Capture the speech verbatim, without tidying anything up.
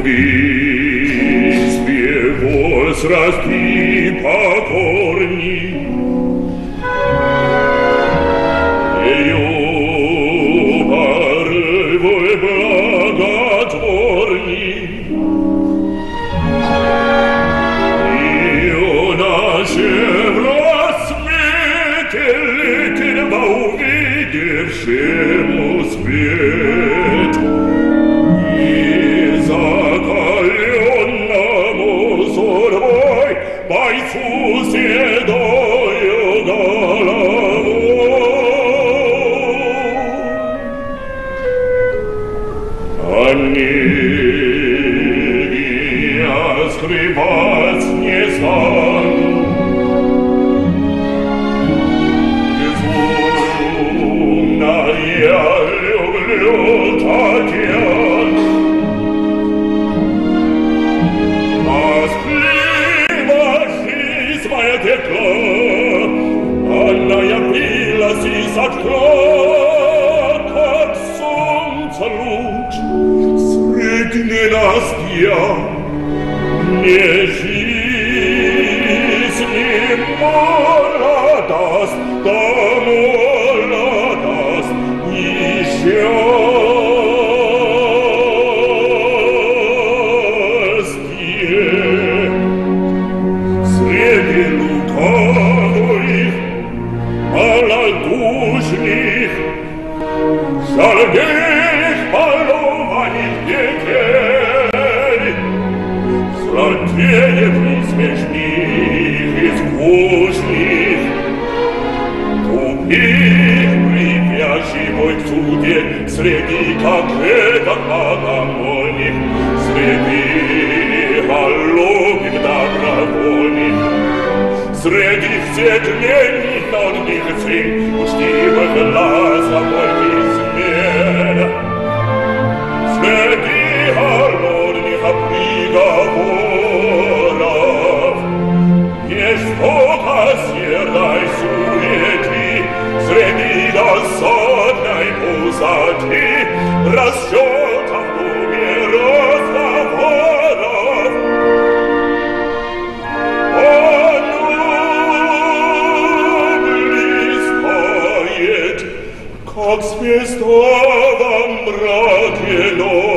избе голос раски покорни. Ее порывы благотворни. Ее нашем рассвете летельба увидевшему свет. И закаленному сурьмой бойцу седою головой. Амелия скрывать не стану. Безумно я люблю Татьяну. Тоскливо жизнь моя текла, она явилась из окна, как солнце луч среди ненастья. Мне жизни молодость, да молодость еще. Среди лукавых, малодушных, жалких поломанных детей, злодеев и смешных, и скучных, тупых, привязчивых мой в суде, среди как этот богомольник, среди голубых добровольных, среди всех длинных ногих цин, учтивых глаза мой измен, среди голодных приговоров, жестоко сердой суети, среди досадной пустоты, расчетов в уме разговоров. Как звезда во мраке ночи.